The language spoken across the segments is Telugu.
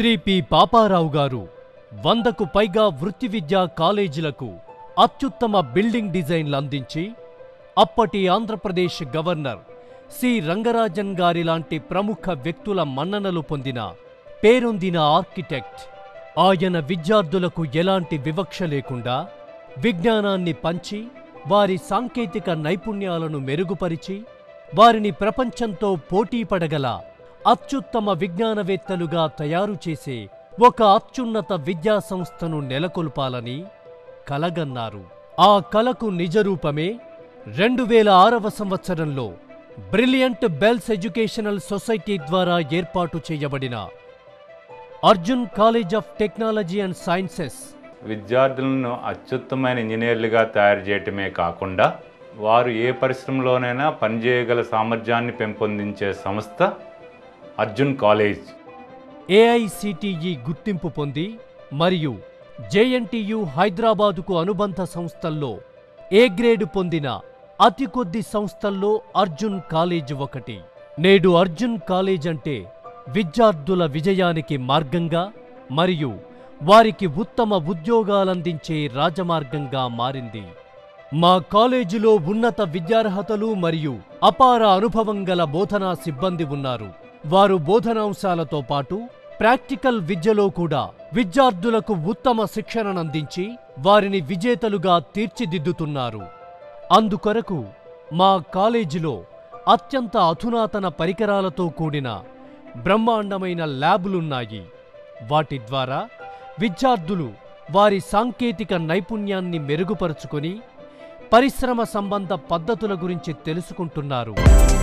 శ్రీ పి. పాపారావు గారు 100కు పైగా వృత్తి విద్యా కాలేజీలకు అత్యుత్తమ బిల్డింగ్ డిజైన్లు అందించి అప్పటి ఆంధ్రప్రదేశ్ గవర్నర్ సి. రంగరాజన్ గారి లాంటి ప్రముఖ వ్యక్తుల మన్ననలు పొందిన పేరొందిన ఆర్కిటెక్ట్. ఆయన విద్యార్థులకు ఎలాంటి వివక్ష లేకుండా విజ్ఞానాన్ని పంచి వారి సాంకేతిక నైపుణ్యాలను మెరుగుపరిచి వారిని ప్రపంచంతో పోటీపడగల అత్యుత్తమ విజ్ఞానవేత్తలుగా తయారు చేసే ఒక అత్యున్నత విద్యా సంస్థను నెలకొల్పాలని కలగన్నారు. ఆ కలకు నిజరూపమే 2006వ సంవత్సరంలో బ్రిలియంట్ బెల్స్ ఎడ్యుకేషనల్ సొసైటీ ద్వారా ఏర్పాటు చేయబడిన Arjun college of technology and sciences. విద్యార్థులను అత్యుత్తమైన ఇంజనీర్లుగా తయారు చేయటమే కాకుండా వారు ఏ పరిశ్రమలోనైనా పనిచేయగల సామర్థ్యాన్ని పెంపొందించే సంస్థ అర్జున్ కాలేజ్. ఏఐసిటిఈ గుర్తింపు పొంది మరియు జేఎన్టీయు హైదరాబాదుకు అనుబంధ సంస్థల్లో ఏ గ్రేడ్ పొందిన అతి కొద్ది సంస్థల్లో అర్జున్ కాలేజ్ ఒకటి. నేడు అర్జున్ కాలేజ్ అంటే విద్యార్థుల విజయానికి మార్గంగా మరియు వారికి ఉత్తమ ఉద్యోగాలందించే రాజమార్గంగా మారింది. మా కాలేజీలో ఉన్నత విద్యార్హతలు మరియు అపార అనుభవం గల బోధనా సిబ్బంది ఉన్నారు. వారు బోధనాంశాలతో పాటు ప్రాక్టికల్ విద్యలో కూడా విద్యార్థులకు ఉత్తమ శిక్షణనందించి వారిని విజేతలుగా తీర్చిదిద్దుతున్నారు. అందుకొరకు మా కాలేజీలో అత్యంత అధునాతన పరికరాలతో కూడిన బ్రహ్మాండమైన ల్యాబులున్నాయి. వాటి ద్వారా విద్యార్థులు వారి సాంకేతిక నైపుణ్యాన్ని మెరుగుపరుచుకొని పరిశ్రమ సంబంధ పద్ధతుల గురించి తెలుసుకుంటున్నారు.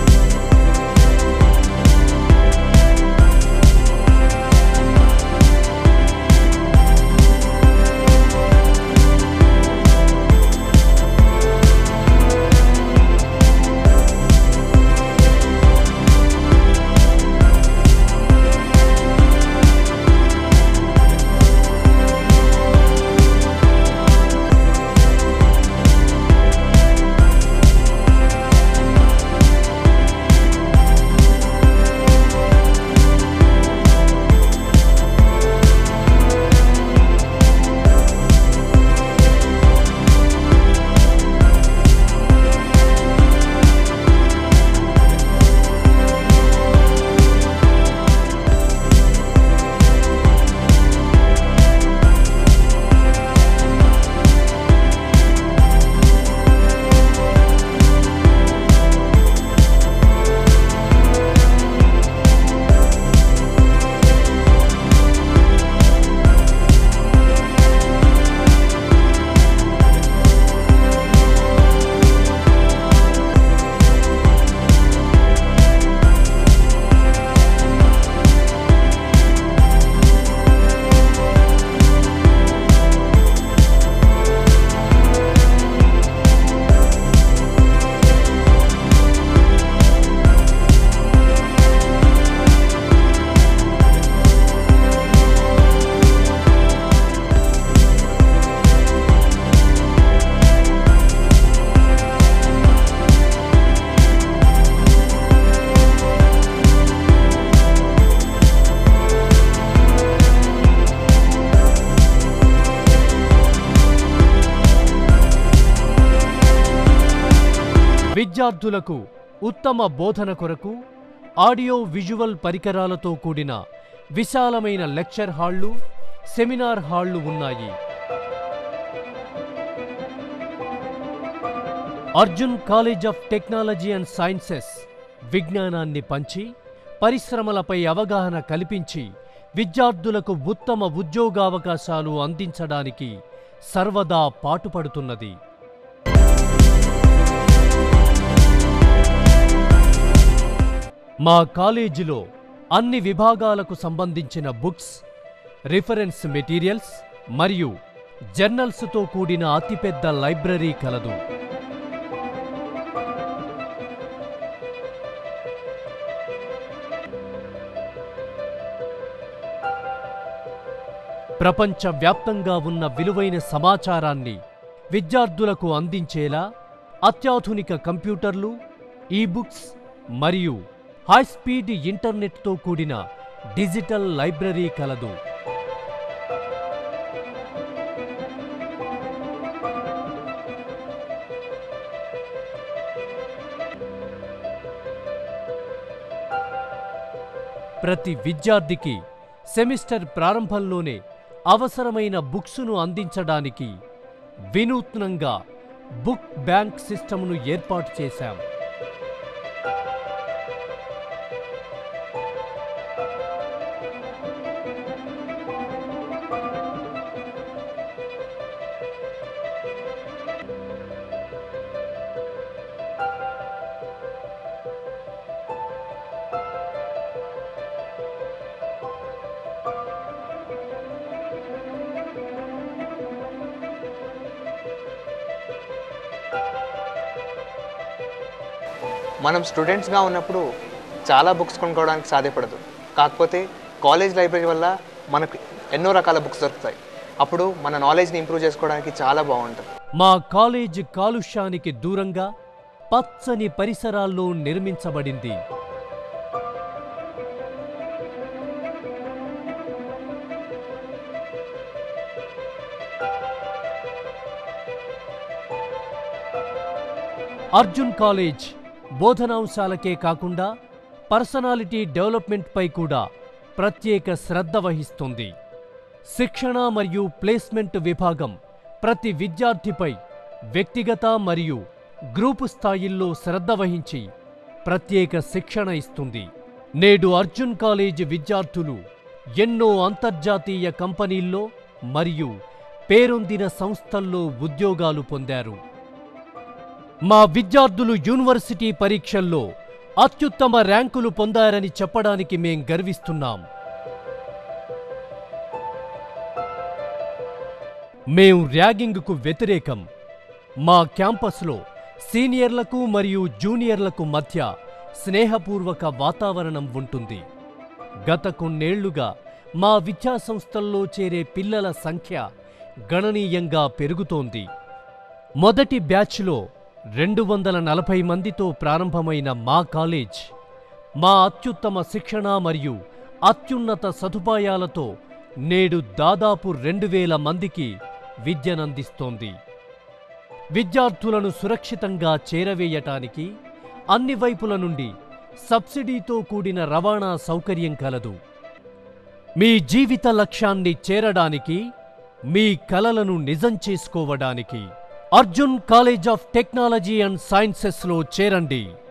విద్యార్థులకు ఉత్తమ బోధన కొరకు ఆడియో విజువల్ పరికరాలతో కూడిన విశాలమైన లెక్చర్ హాళ్లు, సెమినార్ హాళ్లు ఉన్నాయి. Arjun college of technology and sciences విజ్ఞానాన్ని పంచి పరిశ్రమలపై అవగాహన కల్పించి విద్యార్థులకు ఉత్తమ ఉద్యోగావకాశాలు అందించడానికి సర్వదా పాటుపడుతున్నది. మా కాలేజీలో అన్ని విభాగాలకు సంబంధించిన బుక్స్, రిఫరెన్స్ మెటీరియల్స్ మరియు జర్నల్స్తో కూడిన అతిపెద్ద లైబ్రరీ కలదు. ప్రపంచవ్యాప్తంగా ఉన్న విలువైన సమాచారాన్ని విద్యార్థులకు అందించేలా అత్యాధునిక కంప్యూటర్లు, ఈ బుక్స్ మరియు హై స్పీడ్ ఇంటర్నెట్తో కూడిన డిజిటల్ లైబ్రరీ కలదు. ప్రతి విద్యార్థికి సెమిస్టర్ ప్రారంభంలోనే అవసరమైన బుక్స్ను అందించడానికి వినూత్నంగా బుక్ బ్యాంక్ సిస్టమ్ను ఏర్పాటు చేశాం. మనం స్టూడెంట్స్గా ఉన్నప్పుడు చాలా బుక్స్ కొనుక్కోవడానికి సాధ్యపడదు. కాకపోతే కాలేజ్ లైబ్రరీ వల్ల మనకు ఎన్నో రకాల బుక్స్ దొరుకుతాయి. అప్పుడు మన నాలెడ్జ్ని ఇంప్రూవ్ చేసుకోవడానికి చాలా బాగుంటుంది. మా కాలేజ్ కాలుష్యానికి దూరంగా పచ్చని పరిసరాల్లో నిర్మించబడింది. అర్జున్ కాలేజ్ బోధనాంశాలకే కాకుండా పర్సనాలిటీ డెవలప్మెంట్పై కూడా ప్రత్యేక శ్రద్ధ వహిస్తుంది. శిక్షణ మరియు ప్లేస్మెంట్ విభాగం ప్రతి విద్యార్థిపై వ్యక్తిగత మరియు గ్రూపు స్థాయిల్లో శ్రద్ధ వహించి ప్రత్యేక శిక్షణ ఇస్తుంది. నేడు అర్జున్ కాలేజ్ విద్యార్థులు ఎన్నో అంతర్జాతీయ కంపెనీల్లో మరియు పేరొందిన సంస్థల్లో ఉద్యోగాలు పొందారు. మా విద్యార్థులు యూనివర్సిటీ పరీక్షల్లో అత్యుత్తమ ర్యాంకులు పొందారని చెప్పడానికి మేం గర్విస్తున్నాం. మేం ర్యాగింగ్కు వ్యతిరేకం. మా క్యాంపస్లో సీనియర్లకు మరియు జూనియర్లకు మధ్య స్నేహపూర్వక వాతావరణం ఉంటుంది. గత కొన్నేళ్లుగా మా విద్యాసంస్థల్లో చేరే పిల్లల సంఖ్య గణనీయంగా పెరుగుతోంది. మొదటి బ్యాచ్లో 240 మందితో ప్రారంభమైన మా కాలేజ్ మా అత్యుత్తమ శిక్షణ మరియు అత్యున్నత సదుపాయాలతో నేడు దాదాపు 2000 మందికి విద్యనందిస్తోంది. విద్యార్థులను సురక్షితంగా చేరవేయటానికి అన్ని వైపుల నుండి సబ్సిడీతో కూడిన రవాణా సౌకర్యం కలదు. మీ జీవిత లక్ష్యాన్ని చేరడానికి, మీ కలలను నిజం చేసుకోవడానికి Arjun college of technology and సైన్సెస్లో చేరండి.